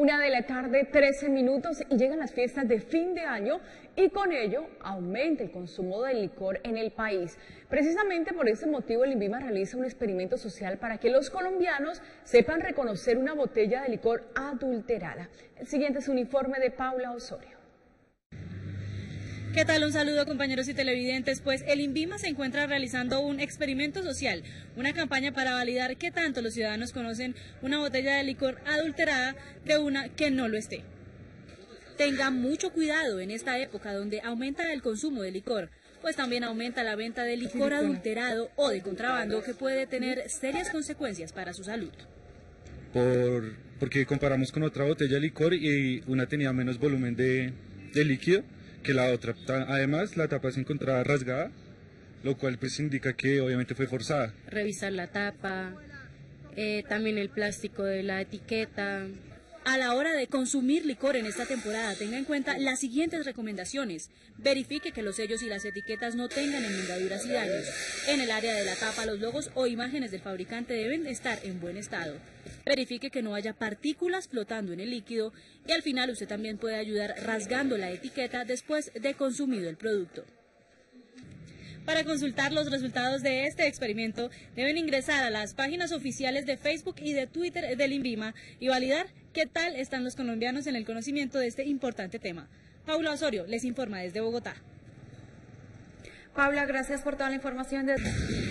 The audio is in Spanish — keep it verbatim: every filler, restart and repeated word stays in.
Una de la tarde, trece minutos, y llegan las fiestas de fin de año y con ello aumenta el consumo de licor en el país. Precisamente por ese motivo el INVIMA realiza un experimento social para que los colombianos sepan reconocer una botella de licor adulterada. El siguiente es un informe de Paula Osorio. ¿Qué tal? Un saludo, compañeros y televidentes. Pues el INVIMA se encuentra realizando un experimento social, una campaña para validar qué tanto los ciudadanos conocen una botella de licor adulterada de una que no lo esté. Tenga mucho cuidado en esta época donde aumenta el consumo de licor, pues también aumenta la venta de licor adulterado o de contrabando que puede tener serias consecuencias para su salud. Por, porque comparamos con otra botella de licor y una tenía menos volumen de, de líquido que la otra. Además, la tapa se encontraba rasgada, lo cual pues indica que obviamente fue forzada. Revisar la tapa, eh, también el plástico de la etiqueta. A la hora de consumir licor en esta temporada, tenga en cuenta las siguientes recomendaciones. Verifique que los sellos y las etiquetas no tengan enmendaduras y daños. En el área de la tapa, los logos o imágenes del fabricante deben estar en buen estado. Verifique que no haya partículas flotando en el líquido y al final usted también puede ayudar rasgando la etiqueta después de consumido el producto. Para consultar los resultados de este experimento, deben ingresar a las páginas oficiales de Facebook y de Twitter del INVIMA y validar qué tal están los colombianos en el conocimiento de este importante tema. Paula Osorio les informa desde Bogotá. Paula, gracias por toda la información. De...